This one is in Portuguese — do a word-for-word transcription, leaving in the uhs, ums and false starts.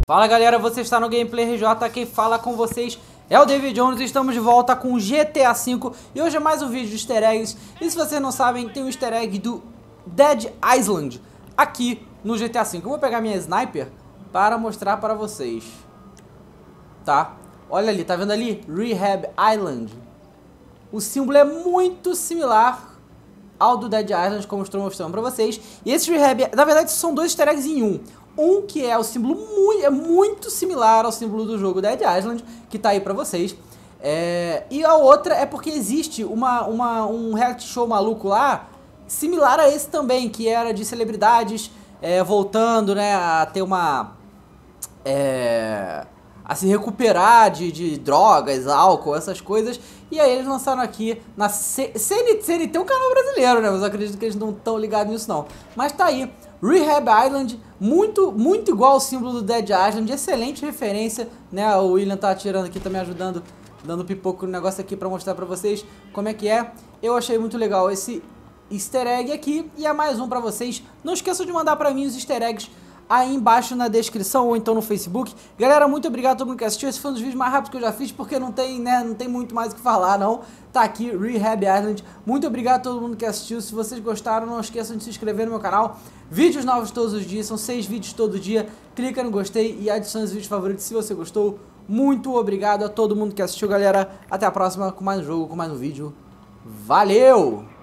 Fala galera, você está no Gameplay R J, quem fala com vocês é o David Jones. Estamos de volta com o G T A cinco e hoje é mais um vídeo de easter eggs. E se vocês não sabem, tem um easter egg do Dead Island aqui no G T A cinco. Eu vou pegar minha sniper para mostrar para vocês. Tá? Olha ali, tá vendo ali? Rehab Island. O símbolo é muito similar ao do Dead Island, como estou mostrando para vocês. E esse Rehab, na verdade, são dois easter eggs em um. Um que é o símbolo muito, é muito similar ao símbolo do jogo Dead Island, que tá aí pra vocês. É, e a outra é porque existe uma, uma, um reality show maluco lá, similar a esse também, que era de celebridades é, voltando, né, a ter uma... É, a se recuperar de, de drogas, álcool, essas coisas. E aí eles lançaram aqui na C N T, C N T é um canal brasileiro, né? Mas eu acredito que eles não estão ligados nisso não. Mas tá aí, Rehab Island, muito, muito igual ao símbolo do Dead Island, excelente referência, né? O William tá tirando aqui, tá me ajudando, dando pipoco no negócio aqui pra mostrar pra vocês como é que é. Eu achei muito legal esse easter egg aqui e é mais um pra vocês. Não esqueçam de mandar pra mim os easter eggs aí embaixo na descrição ou então no Facebook. Galera, muito obrigado a todo mundo que assistiu. Esse foi um dos vídeos mais rápidos que eu já fiz, porque não tem, né, não tem muito mais o que falar, não. Tá aqui, Rehab Island. Muito obrigado a todo mundo que assistiu. Se vocês gostaram, não esqueçam de se inscrever no meu canal. Vídeos novos todos os dias, são seis vídeos todo dia. Clica no gostei e adicione os vídeos favoritos se você gostou. Muito obrigado a todo mundo que assistiu, galera. Até a próxima com mais um jogo, com mais um vídeo. Valeu!